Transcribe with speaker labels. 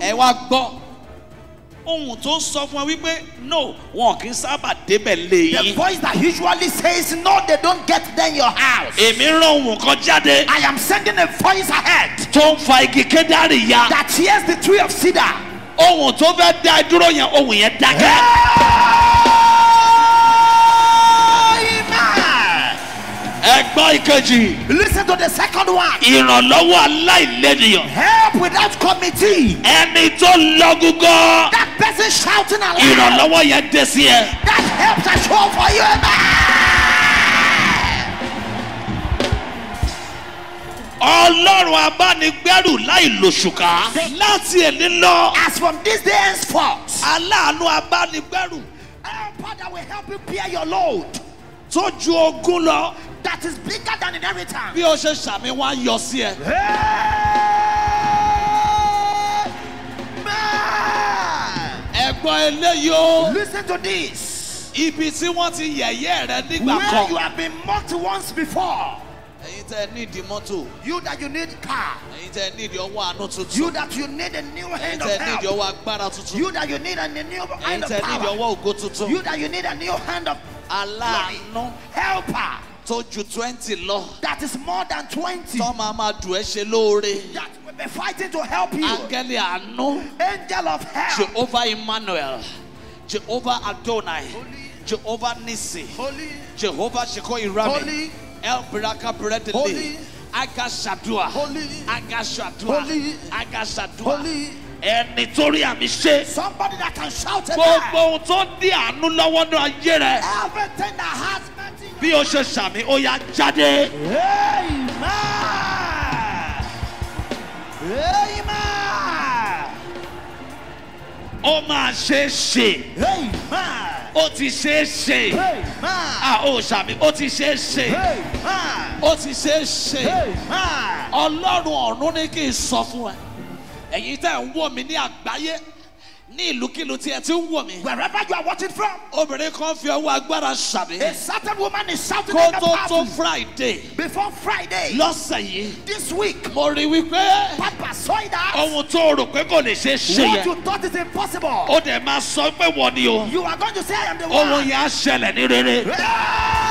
Speaker 1: ẹ wá gbọ́ ohun tó sọ fún wa wípé no wọn kì í sábà débẹ̀ lé
Speaker 2: The
Speaker 1: yín.
Speaker 2: voice that usually says no, they don't get there in your house.
Speaker 1: èmi rán ohun kan jáde
Speaker 2: I am sending a voice ahead
Speaker 1: tó ń fa igi kédárì ya.
Speaker 2: that hears the tree of cedar.
Speaker 1: ohun tó fẹ́ dá ẹ dúró yẹn ohun yẹn dákẹ́.
Speaker 2: Amen.
Speaker 1: ẹ gbọ́ ìkejì.
Speaker 2: Listen to the second one.
Speaker 1: ìrànlọ́wọ́ aláìlẹ́nìyàn.
Speaker 2: Help without committee.
Speaker 1: ẹni tó lọ gúgọ́.
Speaker 2: That person shouting aloud.
Speaker 1: ìrànlọ́wọ́ yẹn dé sí ẹ.
Speaker 2: That helps I show for you. Amen.
Speaker 1: ọlọ́run abánigbẹ́rù láì lòṣùká. láti èní lọ.
Speaker 2: As from this day henceforth,
Speaker 1: aláàánú abánigbẹ́rù.
Speaker 2: helper that will help you bear your load.
Speaker 1: tó ju ogún lọ.
Speaker 2: That is bigger than inheritance.
Speaker 1: bí o ṣe ṣàmì wá yọ sí ẹ.
Speaker 2: Amen.
Speaker 1: ẹ̀gbọ́n eléyìí o.
Speaker 2: Listen to this.
Speaker 1: ibi tí wọ́n ti yẹ̀yẹ́ rẹ nígbà
Speaker 2: Where
Speaker 1: kan.
Speaker 2: you have been mocked once before.
Speaker 1: ẹ̀yin tẹ́ ẹ nídìí mọ́tò.
Speaker 2: You that you need car.
Speaker 1: ẹ̀yin tẹ́ ẹ nídìí ọwọ́ àánú tuntun.
Speaker 2: You that you need a new
Speaker 1: ẹ̀yin
Speaker 2: hand
Speaker 1: tẹ́ ẹ
Speaker 2: of
Speaker 1: nídìí
Speaker 2: help.
Speaker 1: ọwọ́ agbára tuntun.
Speaker 2: You that you need a new
Speaker 1: ẹ̀yin
Speaker 2: hand of
Speaker 1: tẹ́ ẹ nídìí
Speaker 2: power.
Speaker 1: ọwọ́ ògo tuntun.
Speaker 2: You that you need a new hand of
Speaker 1: aláàánú
Speaker 2: helper.
Speaker 1: tó ju 20 lọ.
Speaker 2: That is more than 20.
Speaker 1: tó máa máa dùn ẹ́ ṣe lóore.
Speaker 2: That will be fighting to help you.
Speaker 1: áńgẹ́lì àánú.
Speaker 2: Angel of help.
Speaker 1: Jehovah Emmanuel. Jehovah Adonai. Jehovah Nissi.
Speaker 2: Holy.
Speaker 1: Jehovah Sheko Irami.
Speaker 2: Holy.
Speaker 1: El Baraka Bredele.
Speaker 2: Holy.
Speaker 1: Agashadua.
Speaker 2: Holy.
Speaker 1: Agashadua.
Speaker 2: Holy.
Speaker 1: Agashadua.
Speaker 2: Holy.
Speaker 1: Ẹni torí àmì ṣe.
Speaker 2: Somebody that can shout it.
Speaker 1: Gbogbo ohun tó ní àánú lọ́wọ́ ní ayé rẹ̀.
Speaker 2: Everything that has mercy.
Speaker 1: Bí o ṣe ṣàmì, ó yá jáde.
Speaker 2: Amen. Amen.
Speaker 1: Ó máa ṣe é ṣe.
Speaker 2: Amen.
Speaker 1: Ó ti ṣe é ṣe.
Speaker 2: Amen.
Speaker 1: Ó ṣàmì, ó ti ṣe é ṣe.
Speaker 2: Amen.
Speaker 1: Ó ti ṣe é ṣe.
Speaker 2: Amen.
Speaker 1: Ọlọ́run ọ̀run ní kí n sọ fún ẹ. Ẹ̀yin tẹ́ ń wò mí ní àgbáyé ní ìlúkílù tí ẹ ti ń wò mí.
Speaker 2: Wherever you are watching from,
Speaker 1: Obìnrin kan fi ọwọ́ agbára ṣàmì.
Speaker 2: a certain woman is shouting
Speaker 1: Kó
Speaker 2: in the
Speaker 1: tó tó
Speaker 2: bathroom.
Speaker 1: Friday
Speaker 2: Before Friday,
Speaker 1: lọ́sẹ̀ yìí.
Speaker 2: this week,
Speaker 1: Mo rí wípé
Speaker 2: Papa saw that.
Speaker 1: ohun tó rò pé kò lè ṣe é ṣe
Speaker 2: What
Speaker 1: yẹn.
Speaker 2: you thought is impossible.
Speaker 1: Ó dẹ̀ máa sọ pé wọ́n ni o.
Speaker 2: You are going to say, I am the
Speaker 1: Ohun
Speaker 2: one.
Speaker 1: yẹn á ṣẹlẹ̀ ní rere.
Speaker 2: Amen.